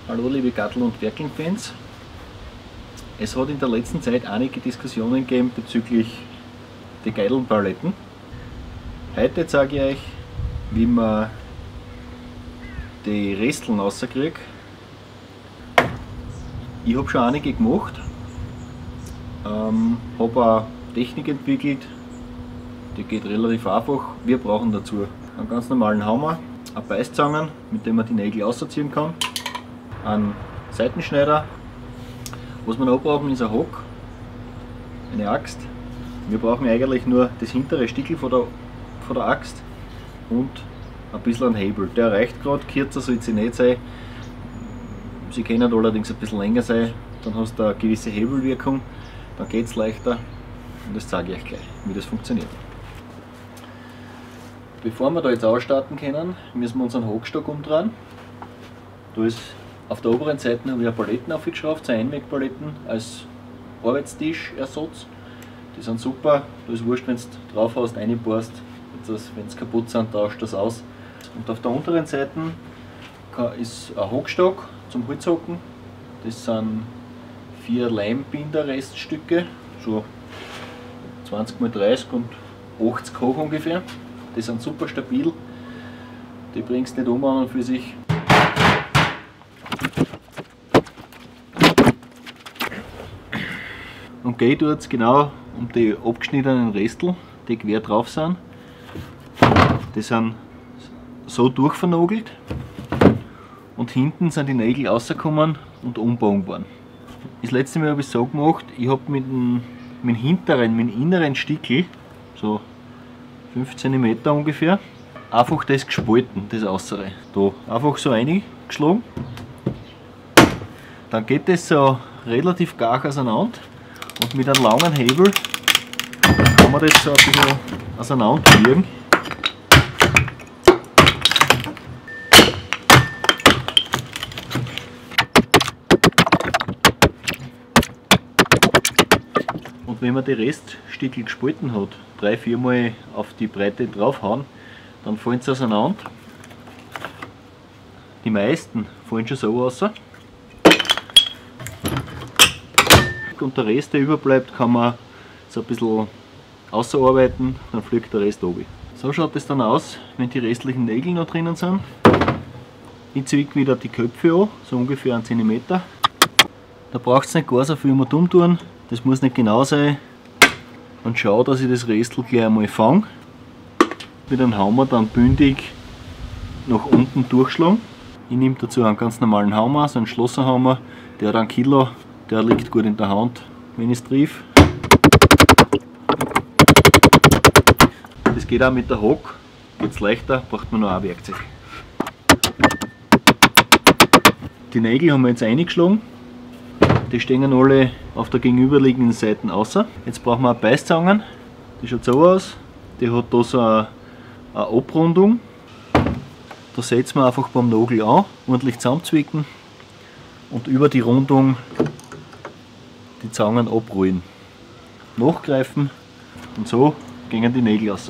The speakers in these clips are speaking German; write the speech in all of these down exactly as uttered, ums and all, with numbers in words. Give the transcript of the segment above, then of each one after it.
Hallo liebe Gattel- und Werkling-Fans. Es hat in der letzten Zeit einige Diskussionen gegeben bezüglich der Geidelpaletten. Heute zeige ich euch, wie man die Resteln rauskriegt. Ich habe schon einige gemacht, ähm, habe auch Technik entwickelt, die geht relativ einfach. Wir brauchen dazu einen ganz normalen Hammer, eine Beißzange, mit dem man die Nägel ausziehen kann, einen Seitenschneider. Was wir noch brauchen, ist ein Hock, eine Axt. Wir brauchen eigentlich nur das hintere Stickel von der, von der Axt und ein bisschen einen Hebel. Der reicht gerade, kürzer soll sie nicht sein. Sie können allerdings ein bisschen länger sein, dann hast du eine gewisse Hebelwirkung, dann geht es leichter und das zeige ich euch gleich, wie das funktioniert. Bevor wir da jetzt ausstarten können, müssen wir unseren Hockstock umdrehen. Da ist auf der oberen Seite habe ich Paletten aufgeschraubt, so Einwegpaletten als Arbeitstischersatz. Die sind super, da ist wurscht, wenn du drauf hast, reinbohrst, wenn sie kaputt sind, tauscht das aus. Und auf der unteren Seite ist ein Hockstock zum Holzhocken. Das sind vier Leimbinder-Reststücke, so zwanzig mal dreißig und achtzig hoch ungefähr. Die sind super stabil, die bringst du nicht um an und für sich. Und geht jetzt genau um die abgeschnittenen Restel, die quer drauf sind. Die sind so durchvernagelt und hinten sind die Nägel rausgekommen und umbogen worden. Das letzte Mal habe ich es so gemacht, ich habe mit dem, mit dem hinteren, mit dem inneren Stickel, so fünf Zentimeter ungefähr, einfach das gespalten, das Äußere. Da einfach so reingeschlagen. Dann geht das so relativ gar auseinander und mit einem langen Hebel kann man das so ein bisschen auseinanderbiegen. Und wenn man die Reststickel gespalten hat, drei, vier Mal auf die Breite draufhauen, dann fallen sie auseinander. Die meisten fallen schon so raus. Und der Rest, der überbleibt, kann man so ein bisschen ausarbeiten, dann fliegt der Rest runter. So schaut es dann aus, wenn die restlichen Nägel noch drinnen sind. Ich ziehe wieder die Köpfe an, so ungefähr einen Zentimeter. Da braucht es nicht gar so viel mehr dumm tun, das muss nicht genau sein. Und schaue, dass ich das Restel gleich einmal fange. Mit einem Hammer dann bündig nach unten durchschlagen. Ich nehme dazu einen ganz normalen Hammer, so einen Schlosserhammer, der hat ein Kilo, der liegt gut in der Hand, wenn ich es triff. Das geht auch mit der Hock, geht es leichter, braucht man noch ein Werkzeug. Die Nägel haben wir jetzt eingeschlagen. Die stehen alle auf der gegenüberliegenden Seite außer. Jetzt brauchen wir eine Beißzange, die schaut so aus. Die hat da so eine, eine Abrundung. Da setzen wir einfach beim Nagel an, ordentlich zusammenzwicken und über die Rundung die Zangen abrollen. Nachgreifen und so gehen die Nägel raus.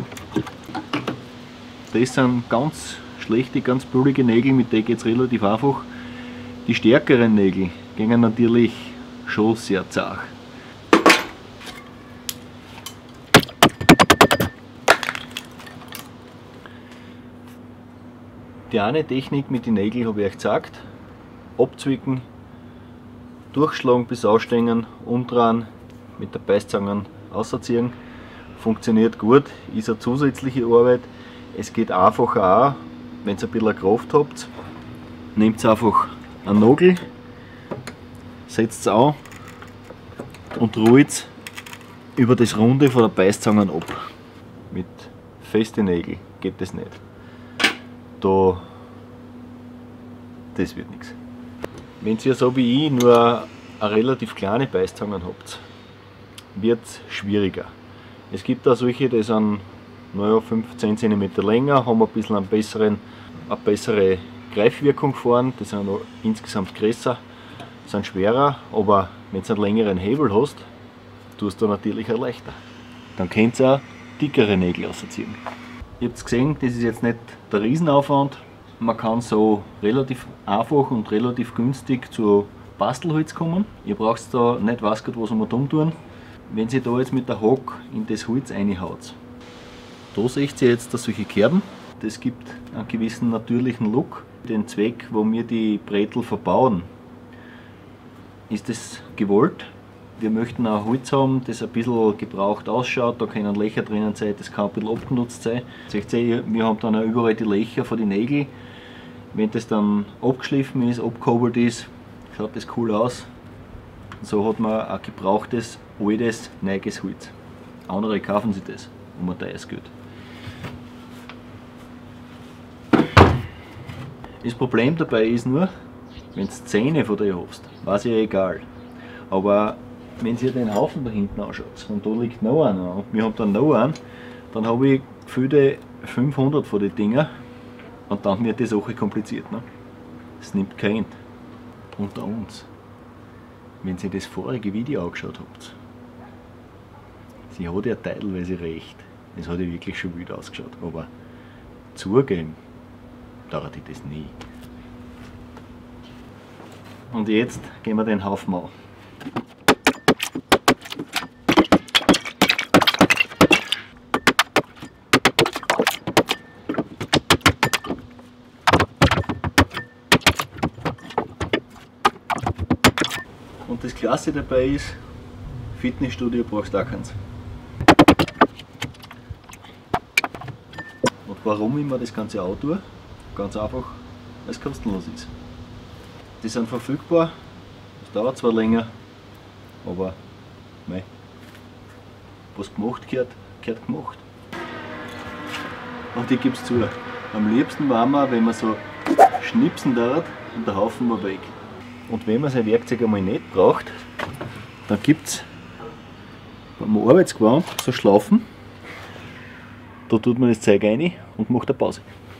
Das sind ganz schlechte, ganz billige Nägel, mit denen geht es relativ einfach. Die stärkeren Nägel gehen natürlich schon sehr zart. Die eine Technik mit den Nägeln habe ich euch gezeigt. Abzwicken, durchschlagen bis ausstehen, umdrehen, mit der Beißzange ausziehen. Funktioniert gut, ist eine zusätzliche Arbeit. Es geht einfacher auch, wenn ihr ein bisschen Kraft habt. Nehmt einfach einen Nagel, setzt es an und rollt über das Runde von der Beißzange ab. Mit festen Nägeln geht das nicht. Da, das wird nichts. Wenn ihr so wie ich nur eine relativ kleine Beißzange habt, wird es schwieriger. Es gibt auch solche, die sind naja, fünfzehn Zentimeter länger, haben ein bisschen einen besseren, eine bessere Greifwirkung vorn, die sind insgesamt größer, sind schwerer, aber wenn du einen längeren Hebel hast, tust du natürlich auch leichter. Dann könnt ihr auch dickere Nägel ausziehen. Ihr habt gesehen, das ist jetzt nicht der Riesenaufwand, man kann so relativ einfach und relativ günstig zu Bastelholz kommen. Ihr braucht da nicht weiß Gott was um tun tun. Wenn ihr da jetzt mit der Hack in das Holz reinhaut, da seht ihr jetzt dass solche Kerben. Das gibt einen gewissen natürlichen Look. Den Zweck, wo wir die Bretel verbauen, ist das gewollt. Wir möchten ein Holz haben, das ein bisschen gebraucht ausschaut, da können Löcher drinnen sein, das kann ein bisschen abgenutzt sein. Seht ihr, wir haben dann auch überall die Löcher von den Nägeln. Wenn das dann abgeschliffen ist, abgehobelt ist, schaut das cool aus. Und so hat man ein gebrauchtes, altes, neues Holz. Andere kaufen sich das, um ein teures Geld. Das Problem dabei ist nur, wenn du Zähne von dir hast, war es ja egal. Aber wenn ihr den Haufen da hinten anschaut und da liegt noch einer und wir haben dann noch einen, dann habe ich gefühlte fünfhundert von den Dinger und dann wird die Sache kompliziert. Ne? Das nimmt kein Ende. Unter uns, wenn ihr das vorige Video angeschaut habt, sie hat ja teilweise recht. Es hat ja wirklich schon wild ausgeschaut, aber zugeben dauert ich das nie. Und jetzt gehen wir den Haufen an. Und das Klasse dabei ist, Fitnessstudio brauchst du auch keins. Und warum ich mir das Ganze auch tue? Ganz einfach, weil es kostenlos ist. Die sind verfügbar, das dauert zwar länger, aber mei, was gemacht gehört, gehört gemacht. Und ich gebe es zu, am liebsten war mir, wenn man so schnipsen darf und der Haufen war weg. Und wenn man sein Werkzeug einmal nicht braucht, dann gibt es beim Arbeitsgewand so Schlaufen, da tut man das Zeug rein und macht eine Pause.